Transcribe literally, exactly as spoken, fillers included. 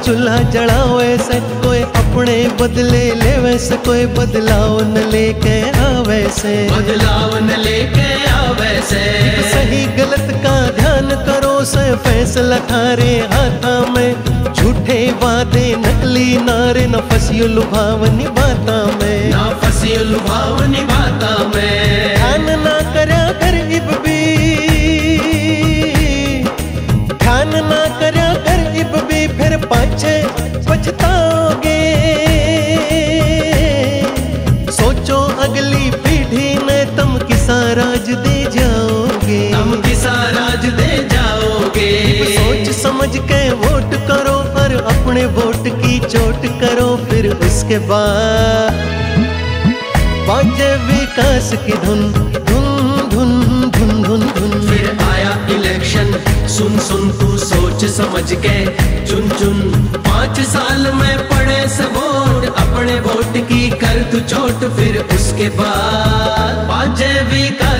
चूल्हा जलाओ ऐसे, कोई अपने बदले ले वैसे, कोई बदलाव न लेके आवे से, बदलाव न लेके आवे से। सही गलत का ध्यान करो से, फैसला थारे हाथा में। झूठे वादे नकली नारे, न फसियो लुभावनी बाता में, ना फसियो लुभावनी बाता में। ध्यान ना करया कर इब भी, ध्यान ना करया कर इब भी, फिर पाछे पछताओगे। सोचो अगली पीढ़ी ने तुम किसा राज दे जाओगे, तुम किसा राज दे जाओगे। सोच समझ के वोट करो, और अपने वोट की चोट करो। फिर उसके बाद बाजे विकास की धुन धुन धुन धुन धुन धुन। फिर आया इलेक्शन, सुन सुन तू सोच समझ के चुन चुन। पाँच साल में पड़े से वोट, अपने वोट की कर तू चोट। फिर उसके बाद बाजे विकास